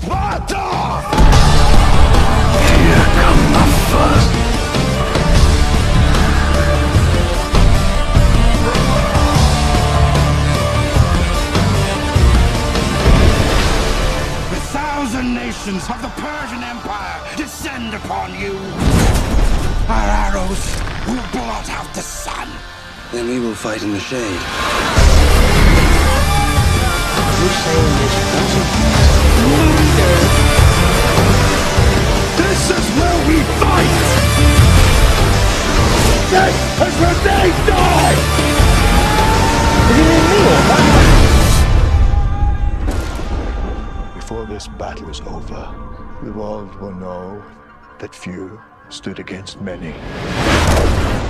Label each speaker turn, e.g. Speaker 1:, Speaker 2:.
Speaker 1: Sparta! Here come the Fuzz. The 1,000 nations of the Persian Empire descend upon you. Our arrows will blot out the sun.
Speaker 2: Then we will fight in the shade.
Speaker 3: You're saying this doesn't
Speaker 1: This is where we fight! This is where they die!
Speaker 4: Before this battle is over, the world will know that few stood against many.